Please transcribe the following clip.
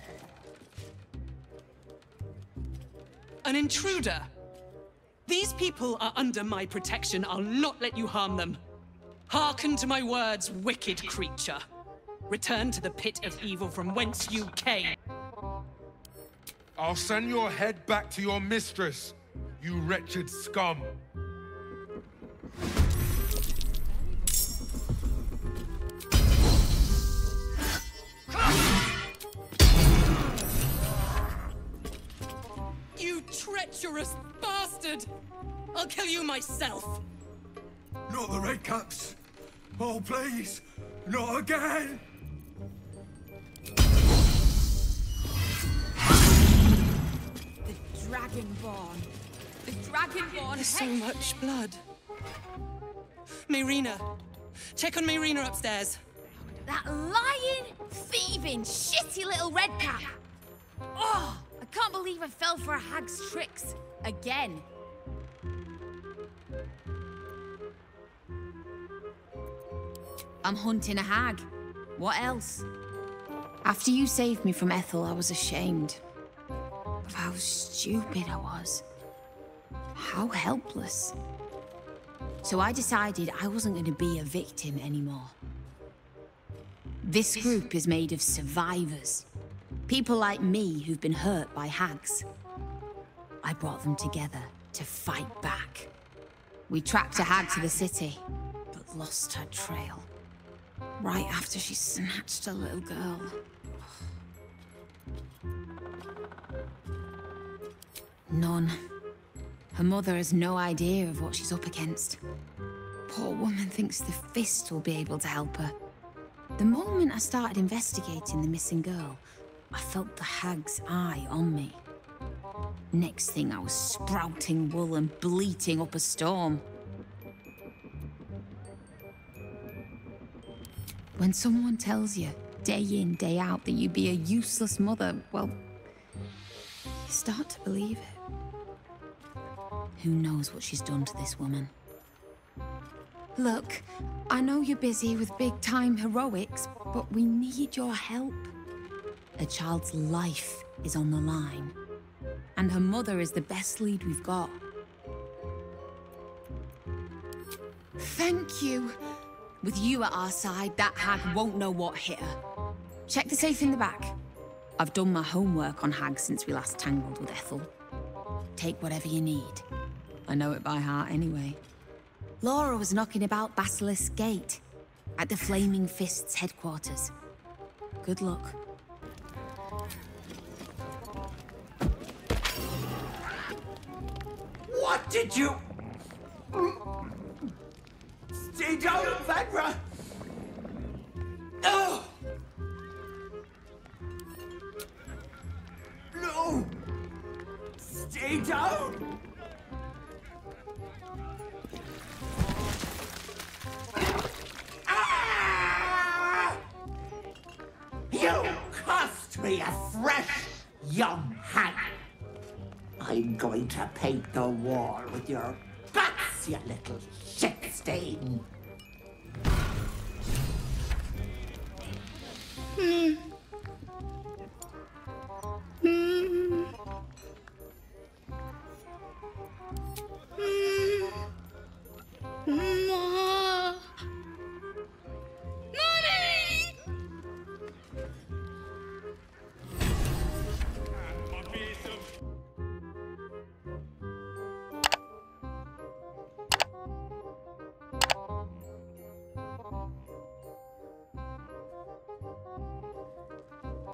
An intruder? These people are under my protection. I'll not let you harm them. Hearken to my words, wicked creature. Return to the pit of evil from whence you came. I'll send your head back to your mistress, you wretched scum. You treacherous bastard! I'll kill you myself! Not the Redcaps! Oh, please! Not again! The Dragonborn! The Dragonborn! There's so much blood. Mayrina! Check on Mayrina upstairs. That lying, thieving, shitty little Redcap! Oh! I can't believe I fell for a hag's tricks. Again. I'm hunting a hag. What else? After you saved me from Ethel, I was ashamed of how stupid I was. How helpless. So I decided I wasn't going to be a victim anymore. This group is made of survivors. People like me who've been hurt by hags. I brought them together to fight back. We tracked a hag to the city, but lost her trail. Right after she snatched a little girl. None. Her mother has no idea of what she's up against. Poor woman thinks the Fist will be able to help her. The moment I started investigating the missing girl, I felt the hag's eye on me. Next thing, I was sprouting wool and bleating up a storm. When someone tells you, day in, day out, that you'd be a useless mother, well, you start to believe it. Who knows what she's done to this woman? Look, I know you're busy with big-time heroics, but we need your help. A child's life is on the line, and her mother is the best lead we've got. Thank you. With you at our side, that hag won't know what hit her. Check the safe in the back. I've done my homework on hags since we last tangled with Ethel. Take whatever you need. I know it by heart anyway. Laura was knocking about Basilisk Gate, at the Flaming Fist's headquarters. Good luck. What did you... Stay down, Vagra! Oh! No! Stay down! Ah! You cost me a fresh, young hag! I'm going to paint the wall with your guts, you little shit stain.